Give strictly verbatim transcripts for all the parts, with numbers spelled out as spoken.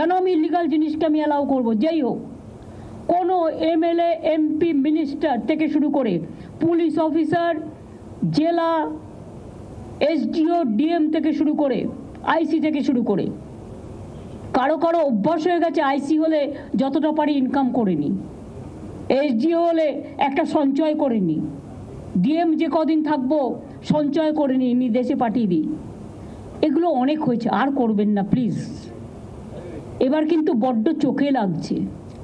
কেন আমি ইলিগাল জিনিসকে আমি অ্যালাউ করবো? যেই হোক, কোনো এমএলএ, এমপি, মিনিস্টার থেকে শুরু করে পুলিশ অফিসার, জেলা এসডিও, ডিএম থেকে শুরু করে আইসি থেকে শুরু করে কারো কারো অভ্যাস হয়ে গেছে আইসি হলে যতটা পারি ইনকাম করে নি, এসডিও হলে একটা সঞ্চয় করে নি, ডিএম যে কদিন থাকবো সঞ্চয় করে নি, নি দেশে পাঠিয়ে দিই। এগুলো অনেক হয়েছে, আর করবেন না প্লিজ। এবার কিন্তু বড্ড চোখে লাগছে।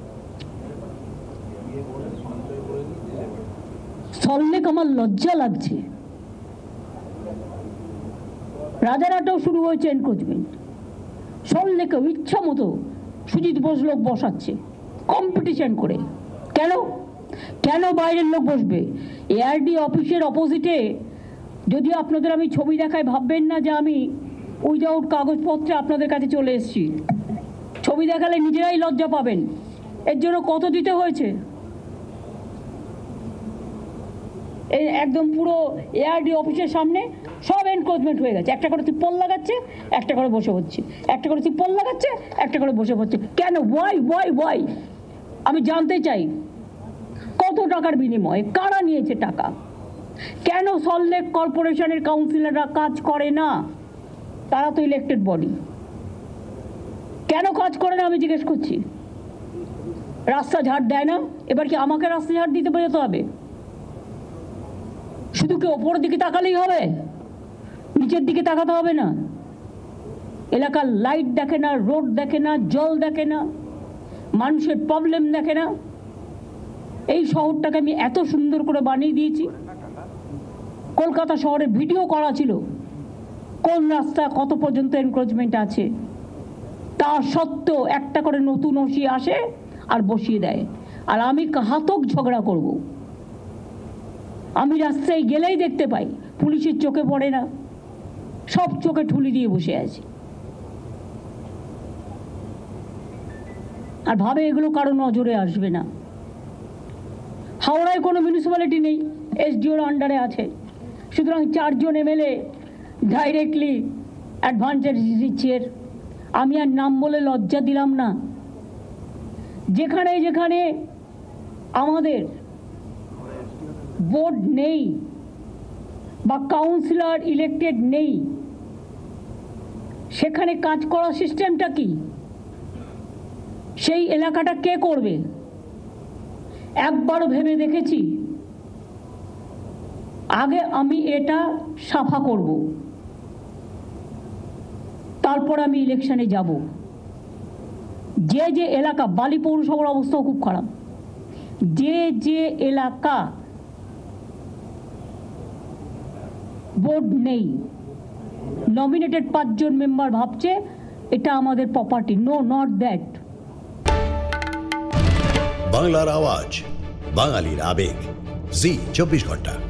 সল্লেক আমার লজ্জা লাগছে। রাজারহাটেও শুরু হয়েছে এনক্রোচমেন্ট, সল্লেকেও ইচ্ছা মতো সুজিত বোস লোক বসাচ্ছে কম্পিটিশন করে। কেন কেন বাইরের লোক বসবে? এআরডি অফিসের অপোজিটে, যদি আপনাদের আমি ছবি দেখাই ভাববেন না যে আমি উইদাউট কাগজপত্রে আপনাদের কাছে চলে এসেছি। ছবি দেখালে নিজেরাই লজ্জা পাবেন। এর জন্য কত দিতে হয়েছে? এই একদম পুরো এআরডি অফিসের সামনে সব এনক্রোচমেন্ট হয়ে গেছে। একটা করে তিপ্পল লাগাচ্ছে, একটা করে বসে হচ্ছে, একটা করে তিপ্পল লাগাচ্ছে, একটা করে বসে হচ্ছে। কেন? ওয়াই ওয়াই ওয়াই আমি জানতে চাই। কত টাকার বিনিময়ে? কারা নিয়েছে টাকা? কেন সল্টলেক কর্পোরেশনের কাউন্সিলররা কাজ করে না? তারা তো ইলেক্টেড বডি। কেন কাজ করে না আমি জিজ্ঞেস করছি। রাস্তা ঝাড় দেয় না? এবার কি আমাকে রাস্তা ঝাড় দিতে যেতে হবে? শুধু কি ওপরের দিকে তাকালেই হবে? নিচের দিকে তাকাতে হবে না? এলাকার লাইট দেখে না, রোড দেখে না, জল দেখে না, মানুষের প্রবলেম দেখে না? এই শহরটাকে আমি এত সুন্দর করে বানিয়ে দিয়েছি। কলকাতা শহরে ভিডিও করা ছিল কোন রাস্তা কত পর্যন্ত এনক্রোচমেন্ট আছে। তা সত্ত্বেও একটা করে নতুন ওসি আসে আর বসিয়ে দেয়। আর আমি ঘাতক ঝগড়া করব। আমি রাস্তায় গেলেই দেখতে পাই, পুলিশের চোখে পড়ে না, সব চোখে ঠুলি দিয়ে বসে আছে। আর ভাবে এগুলো কারো নজরে আসবে না। হাওড়ায় কোনো মিউনিসিপ্যালিটি নেই, এসডিওর আন্ডারে আছে, সুতরাং চারজন এমএলএ ডাইরেক্টলি অ্যাডভান্টেজ দিচ্ছে। আমি আর নাম বলে লজ্জা দিলাম না। যেখানে যেখানে আমাদের বোর্ড নেই বা কাউন্সিলর ইলেক্টেড নেই, সেখানে কাজ করার সিস্টেমটা কি? সেই এলাকাটা কে করবে? একবারও ভেবে দেখেছি আগে আমি এটা সাফা করব, তারপর আমি ইলেকশনে যাব। যে যে এলাকা, বালি পৌরসভার অবস্থাও খুব খারাপ, যে যে এলাকা বোর্ড নেই, নমিনেটেড পাঁচজন মেম্বার ভাবছে এটা আমাদের প্রপার্টি। No, not that. বাংলার আওয়াজ, বাঙালির আবেগ, জি চব্বিশ ঘন্টা।